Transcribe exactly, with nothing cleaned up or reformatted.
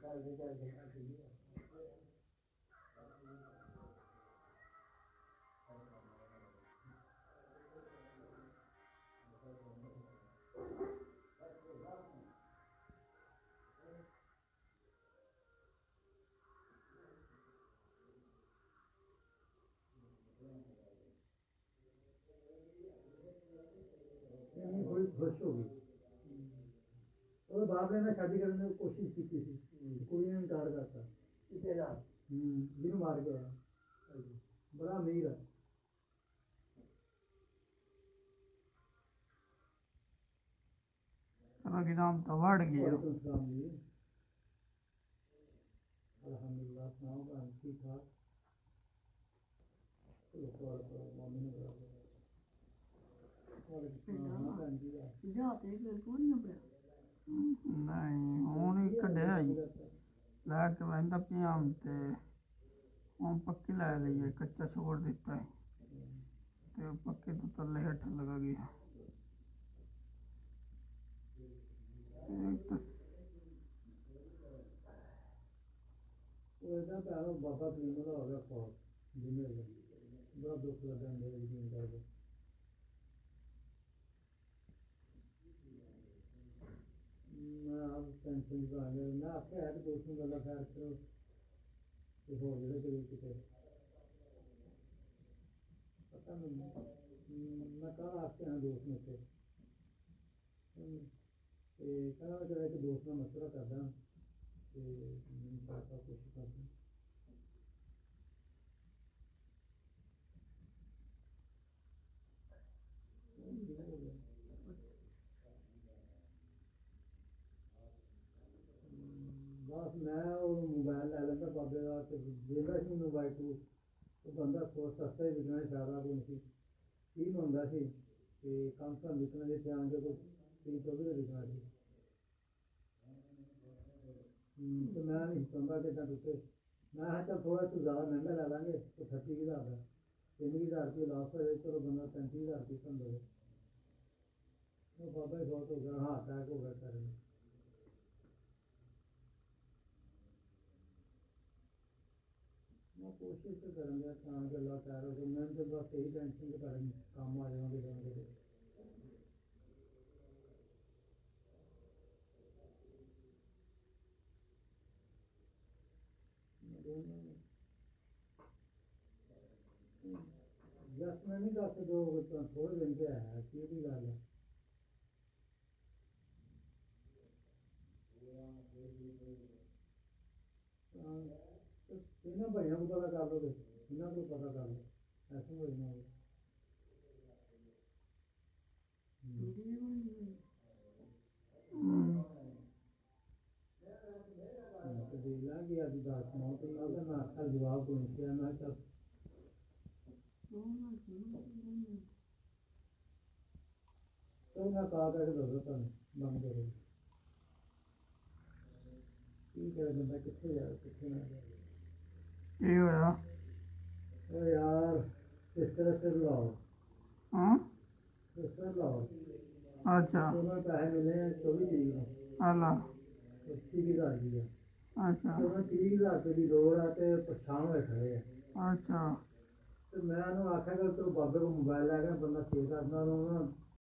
थोड़ी खुश हो गई। और बाप ने शादी करने की कोशिश की थी, कुड़ी ने इनकार करता जिन्हों मार के आया, बड़ा अमीर है। किताब तो बढ़ गई है। अल्हम्दुलिल्लाह सुनाओ का ठीक ठाक। नहीं हूँ ही कढ़िया लैके बहता पिया ते हूँ पक्की लै ली है, कच्चा छोड़ दिता है तो पक्के तो तले हेठ लगा गया। बाबा करीम का हो गया फौज जिन्हें बड़ा दुख लगा मेरे यकीन करके। मैं आप टेंशन का आ गया, मैं आपके है दोस्तों गला खैर करो तो हो जाए कभी कितने पता नहीं। मैं कहा आपके यहाँ दोस्त में थे कहा जरा कि दोस्त में मशवरा करदा तो कोशिश करता बस मैं मोबाइल लै लैंदा बाबे का देता सी मैं बाइक तो बंदा सस्ता ही बिकना शायद कोई नहीं तीन होंदा सी ते कम से कम बिकना जे ध्यान जो तीन चौबी का बिकना सी तो मैं नहीं चाहता कि टुटे। मैं चल थोड़ा तू ज़्यादा महंगा लै लेंगे तो अठत्ती हज़ार का तीन हज़ार रुपये लास्ट हो जाए, चलो बंदा पैंती हज़ार रुपये कम दे वो बाबा ही बहुत हो गया। हाँ अटैक हो गया सारे में। मैं कोशिश तो करूँगा शाम के अल्लाह खैर हो गया। मैं तो बस यही टेंशन के कारण काम आ जाऊँगे जाऊँगे जस मैं नहीं कर सकता थोड़े दिन के है की गल है। इन्होंने भाइयों को पता कर लो, इन्हों को पता कर लो ऐसे हो जाना देख लेंगे अभी दस नौ तो कल मैं आखा जवाब को नहीं किया। मैं चल तो मैं कहा करके दसो तुम बंद करो की करे बंदा कितने जाए कितने ना जाए यार इस तरह से लाओ इस तरह लाओ। अच्छा दोनों पैसे मिले हैं चौबीस तरीक को अल्लाह तीस हज़ार की है। अच्छा तो मैं तीस हज़ार रुपये की लोड़ है तो पछाण हुए खड़े है। अच्छा तो मैं उन्होंने आख्या कि चलो बाबे को मोबाइल लै गया बंदा सेव करना